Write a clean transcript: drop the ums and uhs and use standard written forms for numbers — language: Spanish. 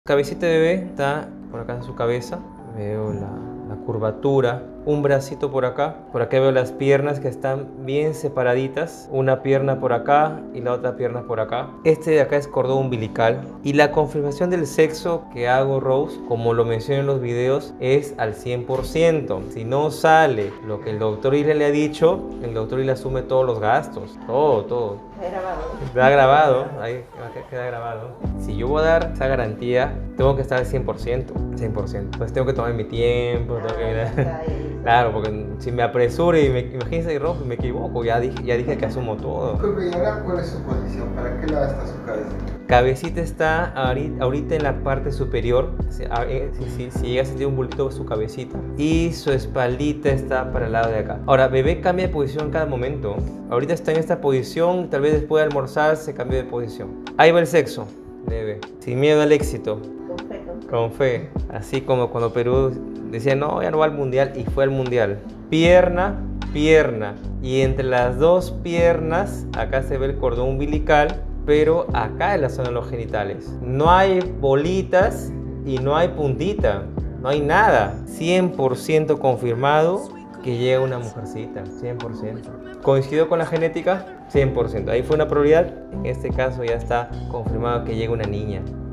Cabecita de bebé está por acá en su cabeza, veo la curvatura, un bracito por acá veo las piernas que están bien separaditas, una pierna por acá y la otra pierna por acá. Este de acá es cordón umbilical y la confirmación del sexo que hago, Rose, como lo mencioné en los videos, es al 100%. Si no sale lo que el doctor Isla le ha dicho, el doctor Isla asume todos los gastos, todo. Está grabado. Queda grabado, ahí queda grabado. Si yo voy a dar esa garantía, tengo que estar al 100%. Pues tengo que tomar mi tiempo, tengo que mirar. Claro, porque si me apresuro y imagínense, Rob, me equivoco, ya dije que asumo todo. ¿Y ahora cuál es su posición? ¿Para qué lado está su cabeza? Cabecita está ahorita en la parte superior, si llega a sentir un bultito de su cabecita, y su espaldita está para el lado de acá. Ahora, bebé cambia de posición en cada momento. Ahorita está en esta posición, tal vez después de almorzar se cambió de posición. Ahí va el sexo, bebé, sin miedo al éxito. Con fe, así como cuando Perú decía no, ya no va al mundial y fue al mundial. Pierna, y entre las dos piernas, acá se ve el cordón umbilical, pero acá en la zona de los genitales. No hay bolitas y no hay puntita, no hay nada. 100% confirmado que llega una mujercita, 100%. ¿Coincidió con la genética? 100%. Ahí fue una probabilidad, en este caso ya está confirmado que llega una niña.